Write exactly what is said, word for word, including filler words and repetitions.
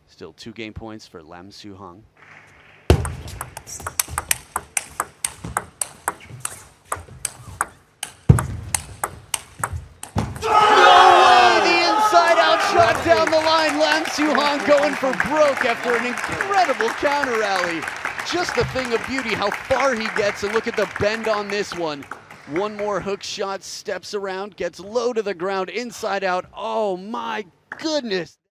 Still two game points for Lam Su Hong. Shot down the line, Lam Su Hong going for broke after an incredible counter rally. Just a thing of beauty how far he gets, and look at the bend on this one. One more hook shot, steps around, gets low to the ground, inside out. Oh my goodness.